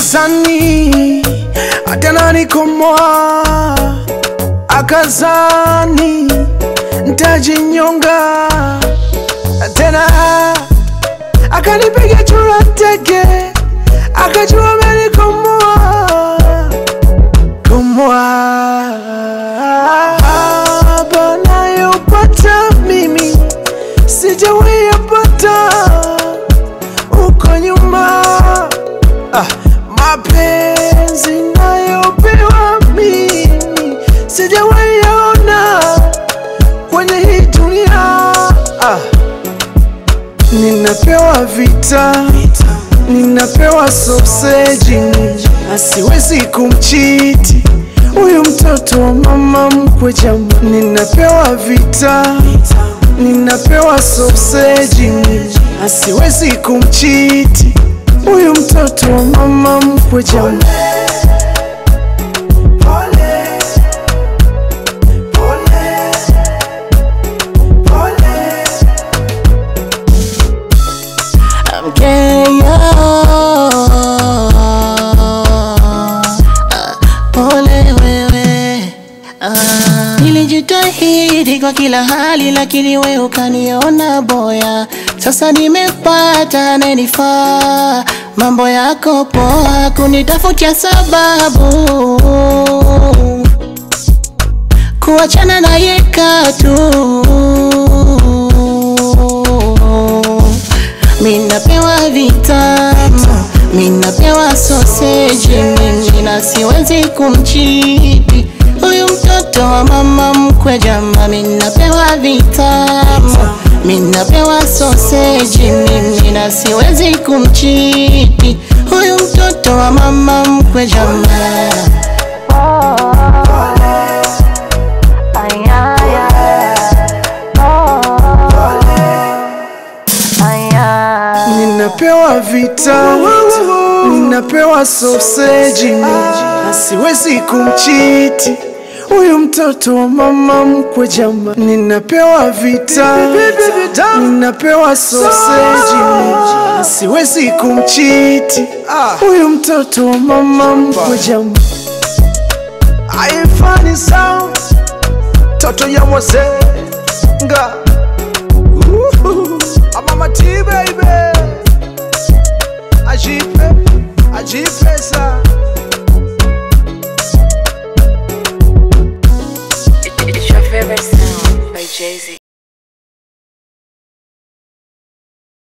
Gizani atena nikomoa, akazani ntajinyonga tena, akanipiga chura teke, akajua amenikomoa haba nayopata mimi sijawahi yapata uko nyuma. Mapenzi nayopewa mimi sijawahi yaona kwenye hii dunia. Ninapewa vita, ninapewa sausage, asiwezi kumchiti huyu mtoto wa mama mkwe jamaa. Ninapewa vita, ninapewa sausage, asiwezi kumchiti huyu mtoto wa mama mkwe jamaa. Mgeyo, pole wewe. Nilijitahidi kwa kila hali, lakini wewe ukaniona boya. Sasa nimepata ananifaa, mambo yako poa, kunitafutia sababu kuachana na yekatu. Minapewa vitamu, minapewa sausage, mimi na siwezi kumchiti huyu mtoto wa mama mkwe jamaa. Minapewa vitamu, minapewa sausage, mimi na siwezi kumchiti huyu mtoto wa mama mkwe jamaa. Ninapewa vita, ninapewa sausage, asiwezi kumchiti huyu mtoto wa mama mkwe jamaa. Ninapewa vita, ninapewa sausage, asiwezi kumchiti huyu mtoto wa mama mkwe jamaa. Ivan Sound, toto ya mose nga mama T baby, ajipe sa. It's your favorite sound by Jay-Z.